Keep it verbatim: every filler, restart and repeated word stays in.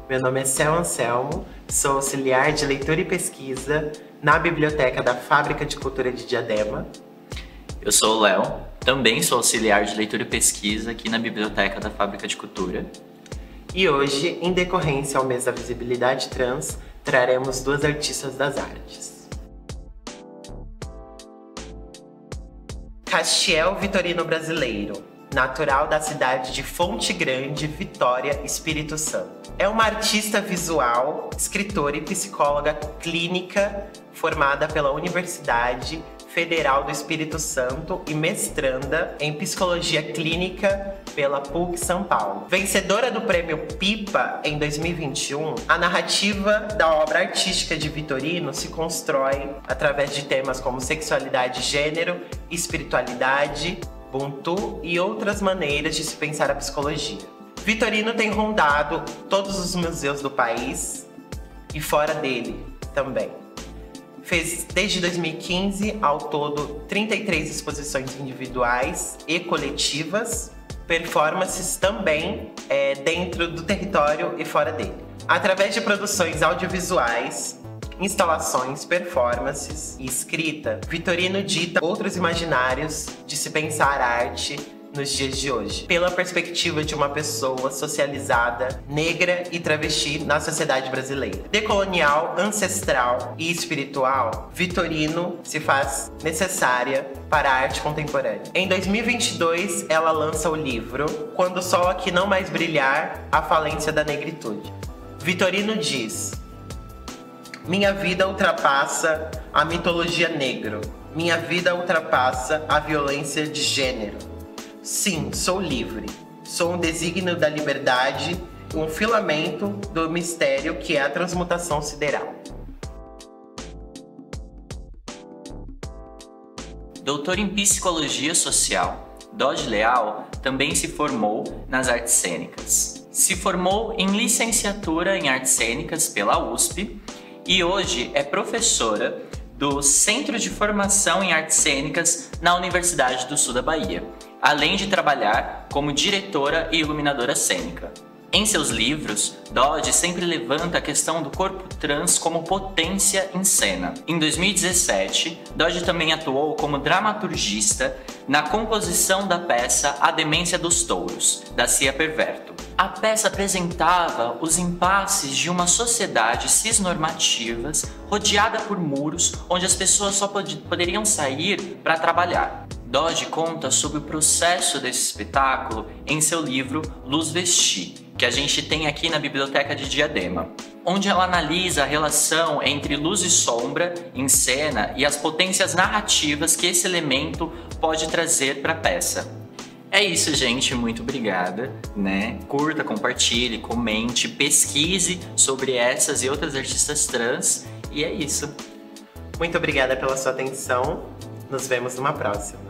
Meu nome é Cel Anselmo, sou auxiliar de leitura e pesquisa na Biblioteca da Fábrica de Cultura de Diadema. Eu sou o Léo, também sou auxiliar de leitura e pesquisa aqui na Biblioteca da Fábrica de Cultura. E hoje, em decorrência ao mês da visibilidade trans, traremos duas artistas das artes. Castiel Vitorino Brasileiro, natural da cidade de Fonte Grande, Vitória, Espírito Santo. É uma artista visual, escritora e psicóloga clínica formada pela Universidade Federal do Espírito Santo e mestranda em Psicologia Clínica pela P U C São Paulo. Vencedora do Prêmio Pipa em dois mil e vinte e um, a narrativa da obra artística de Vitorino se constrói através de temas como sexualidade, gênero, espiritualidade, Ubuntu e outras maneiras de se pensar a psicologia. Vitorino tem rondado todos os museus do país e fora dele também. Fez desde dois mil e quinze, ao todo, trinta e três exposições individuais e coletivas, performances também é, dentro do território e fora dele. Através de produções audiovisuais, instalações, performances e escrita, Vitorino dita outros imaginários de se pensar arte nos dias de hoje, pela perspectiva de uma pessoa socializada, negra e travesti na sociedade brasileira. Decolonial, ancestral e espiritual, Vitorino se faz necessária para a arte contemporânea. Em dois mil e vinte e dois, ela lança o livro Quando o Sol Aqui Não Mais Brilhar, A Falência da Negritude. Vitorino diz: minha vida ultrapassa a mitologia negro. Minha vida ultrapassa a violência de gênero. Sim, sou livre. Sou um desígnio da liberdade, um filamento do mistério que é a transmutação sideral. Doutor em Psicologia Social, Dodge Leal também se formou nas artes cênicas. Se formou em licenciatura em artes cênicas pela U S P e hoje é professora do Centro de Formação em Artes Cênicas na Universidade do Sul da Bahia, além de trabalhar como diretora e iluminadora cênica. Em seus livros, Dodge sempre levanta a questão do corpo trans como potência em cena. Em dois mil e dezessete, Dodge também atuou como dramaturgista na composição da peça A Demência dos Touros, da Cia Perverto. A peça apresentava os impasses de uma sociedade cisnormativas rodeada por muros onde as pessoas só pod- poderiam sair para trabalhar. Dodge conta sobre o processo desse espetáculo em seu livro Luz Vestir, que a gente tem aqui na Biblioteca de Diadema, onde ela analisa a relação entre luz e sombra em cena e as potências narrativas que esse elemento pode trazer para a peça. É isso, gente. Muito obrigada, né? Curta, compartilhe, comente, pesquise sobre essas e outras artistas trans. E é isso. Muito obrigada pela sua atenção. Nos vemos numa próxima.